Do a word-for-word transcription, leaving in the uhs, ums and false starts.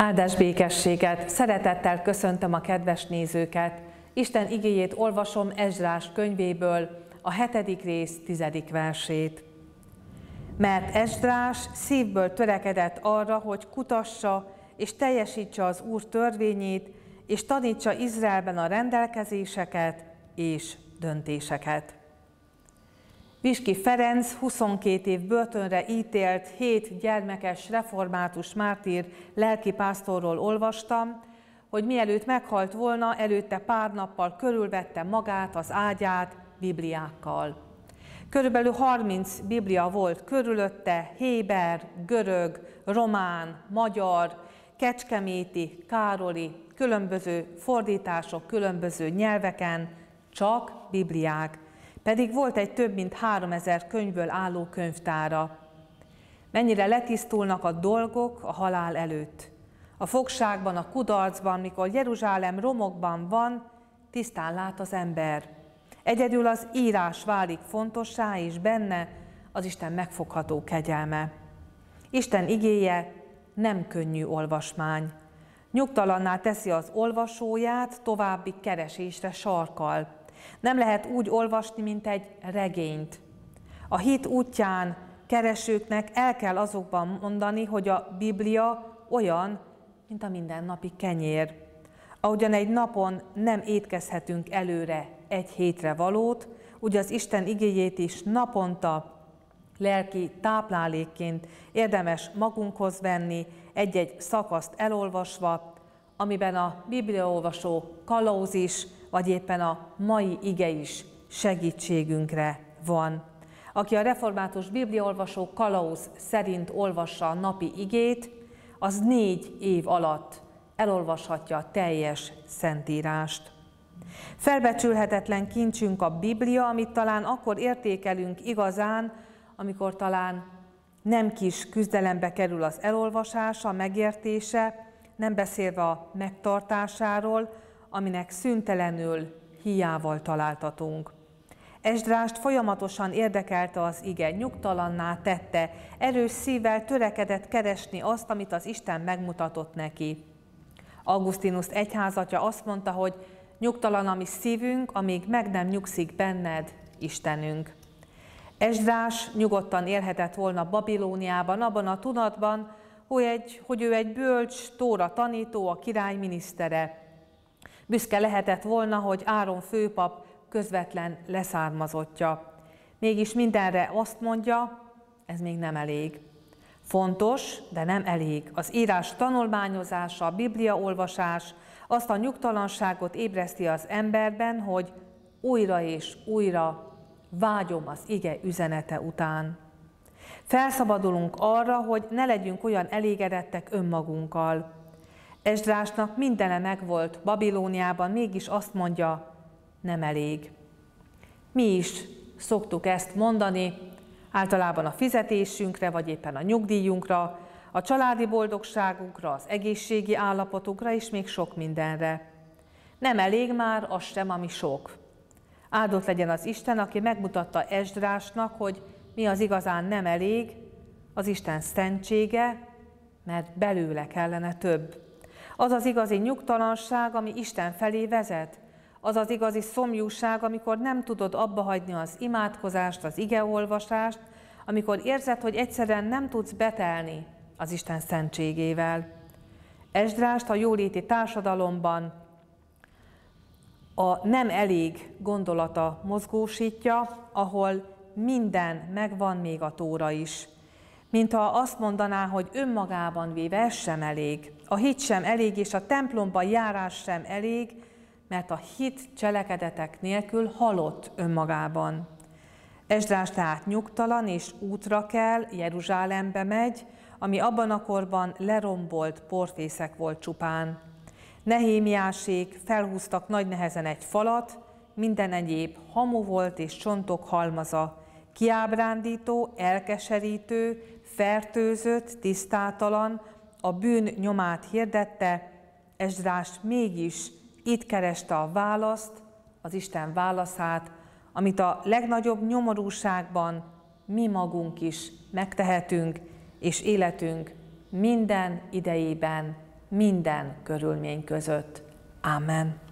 Áldás békességet! Szeretettel köszöntöm a kedves nézőket! Isten igéjét olvasom Ezrás könyvéből, a hetedik rész tizedik versét. Mert Ezrás szívből törekedett arra, hogy kutassa és teljesítse az Úr törvényét, és tanítsa Izraelben a rendelkezéseket és döntéseket. Viski Ferenc huszonkét év börtönre ítélt hét gyermekes református mártír lelkipásztorról olvastam, hogy mielőtt meghalt volna, előtte pár nappal körülvette magát, az ágyát bibliákkal. Körülbelül harminc biblia volt körülötte, héber, görög, román, magyar, kecskeméti, károli, különböző fordítások, különböző nyelveken, csak bibliák. Pedig volt egy több mint háromezer könyvből álló könyvtára. Mennyire letisztulnak a dolgok a halál előtt. A fogságban, a kudarcban, mikor Jeruzsálem romokban van, tisztán lát az ember. Egyedül az írás válik fontossá, és benne az Isten megfogható kegyelme. Isten igéje nem könnyű olvasmány. Nyugtalanná teszi az olvasóját, további keresésre sarkal. Nem lehet úgy olvasni, mint egy regényt. A hit útján keresőknek el kell azokban mondani, hogy a Biblia olyan, mint a mindennapi kenyér. Ahogyan egy napon nem étkezhetünk előre egy hétre valót, úgy az Isten igéjét is naponta lelki táplálékként érdemes magunkhoz venni, egy-egy szakaszt elolvasva, amiben a bibliaolvasó kalauz is, vagy éppen a mai ige is segítségünkre van. Aki a református bibliaolvasó kalauz szerint olvassa a napi igét, az négy év alatt elolvashatja a teljes szentírást. Felbecsülhetetlen kincsünk a Biblia, amit talán akkor értékelünk igazán, amikor talán nem kis küzdelembe kerül az elolvasása, a megértése, nem beszélve a megtartásáról, aminek szüntelenül hiával találtatunk. Esdrást folyamatosan érdekelte az ige, nyugtalanná tette, erős szívvel törekedett keresni azt, amit az Isten megmutatott neki. Augustinus egyházatja azt mondta, hogy nyugtalan a mi szívünk, amíg meg nem nyugszik benned, Istenünk. Esdrás nyugodtan élhetett volna Babilóniában, abban a tudatban, hogy, egy, hogy ő egy bölcs, tóra tanító, a király minisztere. Büszke lehetett volna, hogy Áron főpap közvetlen leszármazottja. Mégis mindenre azt mondja, ez még nem elég. Fontos, de nem elég. Az írás tanulmányozása, a bibliaolvasás azt a nyugtalanságot ébreszti az emberben, hogy újra és újra vágyom az ige üzenete után. Felszabadulunk arra, hogy ne legyünk olyan elégedettek önmagunkkal. Esdrásnak mindene megvolt Babilóniában, mégis azt mondja, nem elég. Mi is szoktuk ezt mondani, általában a fizetésünkre, vagy éppen a nyugdíjunkra, a családi boldogságunkra, az egészségi állapotunkra, és még sok mindenre. Nem elég már az sem, ami sok. Áldott legyen az Isten, aki megmutatta Esdrásnak, hogy mi az igazán nem elég, az Isten szentsége, mert belőle kellene több. Az az igazi nyugtalanság, ami Isten felé vezet, az az igazi szomjúság, amikor nem tudod abbahagyni az imádkozást, az igeolvasást, amikor érzed, hogy egyszerűen nem tudsz betelni az Isten szentségével. Esdrást a jóléti társadalomban a nem elég gondolata mozgósítja, ahol minden megvan, még a tóra is. Mintha azt mondaná, hogy önmagában véve ez sem elég, a hit sem elég, és a templomba járás sem elég, mert a hit cselekedetek nélkül halott önmagában. Esdrás tehát nyugtalan és útra kell, Jeruzsálembe megy, ami abban a korban lerombolt porfészek volt csupán. Nehémiásék felhúztak nagy nehezen egy falat, minden egyéb hamu volt és csontok halmaza, kiábrándító, elkeserítő, fertőzött, tisztátalan, a bűn nyomát hirdette, Esdrás mégis itt kereste a választ, az Isten válaszát, amit a legnagyobb nyomorúságban mi magunk is megtehetünk, és életünk minden idejében minden körülmény között. Ámen.